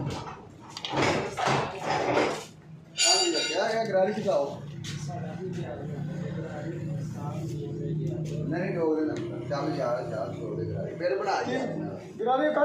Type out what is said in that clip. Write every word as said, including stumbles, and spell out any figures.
क्या क्या गरारी सिखाओ नहीं दो दिन चल यार चार छोड़ दे गरारी फिर बना दिया गरारी